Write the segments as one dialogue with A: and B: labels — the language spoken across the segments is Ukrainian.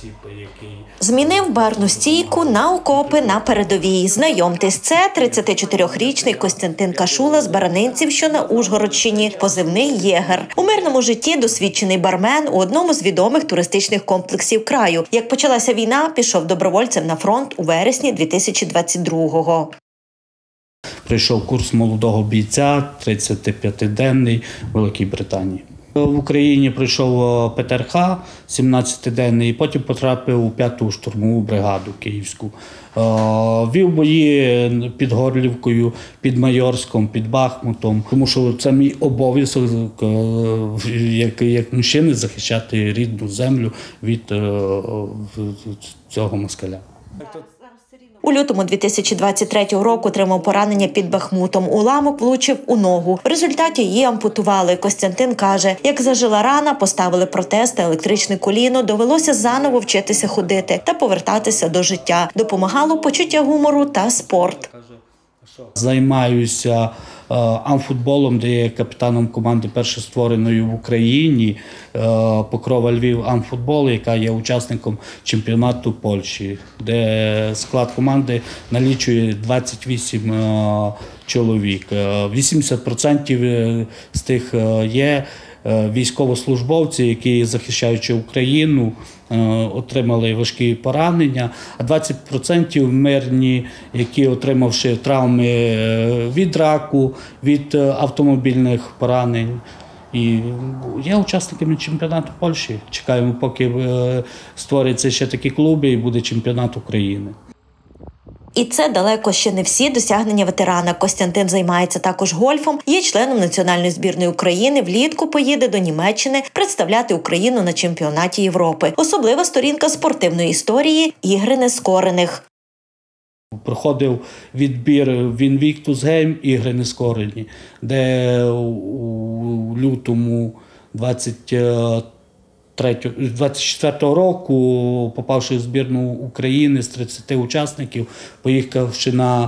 A: Змінив барну стійку на окопи на передовій. Знайомтесь, це 34-річний Костянтин Кашула з Баранинців, що на Ужгородщині, позивний «Єгер». У мирному житті досвідчений бармен у одному з відомих туристичних комплексів краю. Як почалася війна, пішов добровольцем на фронт у вересні 2022-го.
B: Прийшов курс молодого бійця, 35-денний в Великій Британії. В Україні пройшов ПТРХ 17-денний, і потім потрапив у 5-ту штурмову бригаду київську. Вів бої під Горлівкою, під Майорськом, під Бахмутом, тому що це мій обов'язок як мужчини захищати рідну землю від цього москаля.
A: У лютому 2023 року отримав поранення під Бахмутом. Уламок влучив у ногу. В результаті її ампутували. Костянтин каже, як зажила рана, поставили протез та електричне коліно, довелося заново вчитися ходити та повертатися до життя. Допомагало почуття гумору та спорт.
B: Займаюся амфутболом, де є капітаном команди першоствореної в Україні Покрова Львів амфутбол, яка є учасником чемпіонату Польщі, де склад команди налічує 28 чоловік. 80% з тих є військовослужбовці, які, захищаючи Україну, отримали важкі поранення, а 20% мирні, які, отримавши травми від раку, від автомобільних поранень. І є учасниками чемпіонату Польщі. Чекаємо, поки створяться ще такі клуби і буде чемпіонат України.
A: І це далеко ще не всі досягнення ветерана. Костянтин займається також гольфом, є членом національної збірної України, влітку поїде до Німеччини представляти Україну на чемпіонаті Європи. Особлива сторінка спортивної історії – ігри нескорених.
B: Проходив відбір в Invictus Game «Ігри нескорені», де у лютому 24-го року, попавши в збірну України з 30 учасників, поїхавши на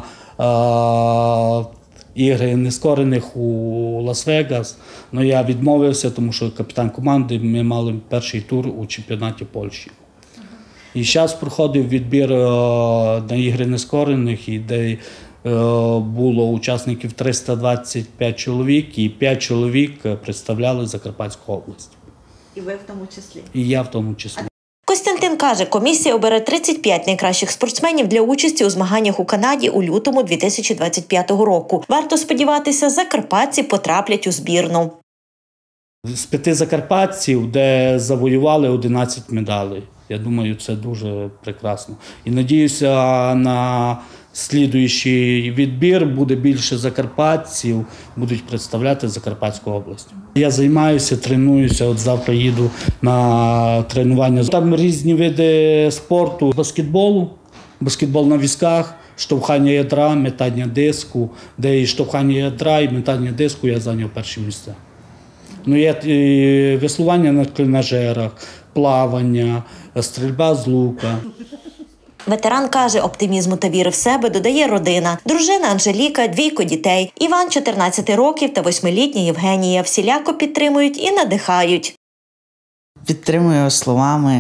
B: ігри нескорених у Лас-Вегас, але я відмовився, тому що капітан команди, ми мали перший тур у чемпіонаті Польщі. І зараз проходив відбір на ігри нескорених, і де було учасників 325 чоловік, і 5 чоловік представляли Закарпатську область.
A: І ви в тому числі?
B: І я в тому числі.
A: Костянтин каже, комісія обере 35 найкращих спортсменів для участі у змаганнях у Канаді у лютому 2025 року. Варто сподіватися, закарпатці потраплять у збірну.
B: З 5 закарпатців, де завоювали 11 медалей. Я думаю, це дуже прекрасно. І надіюся, на слідуючий відбір буде більше закарпатців, будуть представляти Закарпатську область. Я займаюся, тренуюся, от завтра їду на тренування. Там різні види спорту, баскетбол на візках, штовхання ядра, метання диску, де і штовхання ядра, і метання диску я зайняв перші місця. Ну, є веслування на тренажерах, плавання, стрільба з лука.
A: Ветеран каже, оптимізму та віри в себе додає родина. Дружина Анжеліка, 2 дітей. Іван, 14 років, та 8-літня Євгенія. Всіляко підтримують і надихають.
C: Підтримую словами,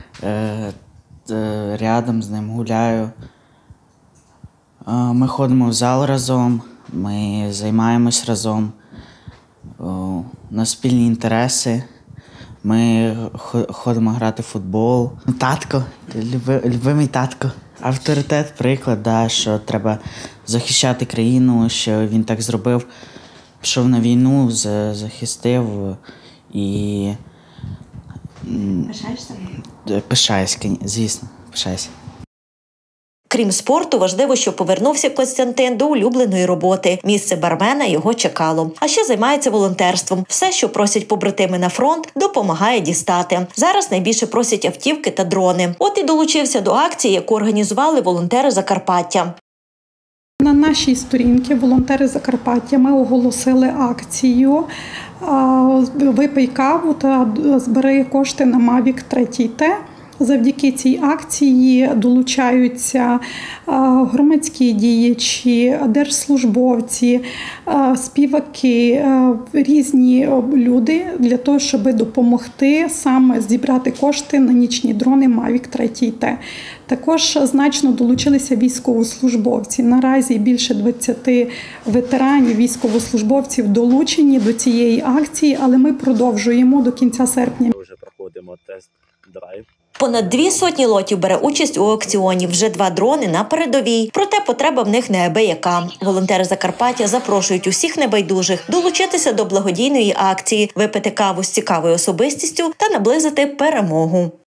C: рядом з ним гуляю. Ми ходимо в зал разом, ми займаємось разом. У нас спільні інтереси. Ми ходимо грати в футбол. Татко, любимий татко. Авторитет, приклад, да, що треба захищати країну, що він так зробив. Пішов на війну, захистив і...
A: Пишаєшся?
C: Пишаюсь, звісно, пишаюся.
A: Крім спорту, важливо, що повернувся Костянтин до улюбленої роботи. Місце бармена його чекало. А ще займається волонтерством. Все, що просять побратими на фронт, допомагає дістати. Зараз найбільше просять автівки та дрони. От і долучився до акції, яку організували волонтери Закарпаття.
D: На нашій сторінці «Волонтери Закарпаття» ми оголосили акцію «Випий каву та збери кошти на Mavic 3T». Завдяки цій акції долучаються громадські діячі, держслужбовці, співаки, різні люди для того, щоб допомогти саме зібрати кошти на нічні дрони Mavic 3T. Також значно долучилися військовослужбовці. Наразі більше 20 ветеранів, військовослужбовців долучені до цієї акції, але ми продовжуємо до кінця серпня.
E: Ми вже проходимо тест-драйв.
A: Понад 200 лотів бере участь у аукціоні, вже 2 дрони на передовій. Проте потреба в них неабияка. Волонтери Закарпаття запрошують усіх небайдужих долучитися до благодійної акції, випити каву з цікавою особистістю та наблизити перемогу.